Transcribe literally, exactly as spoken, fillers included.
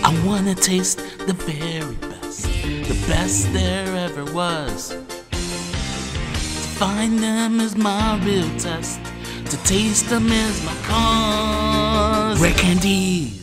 I wanna taste the very best, the best there ever was. To find them is my real test, to taste them is my cause. Rare candies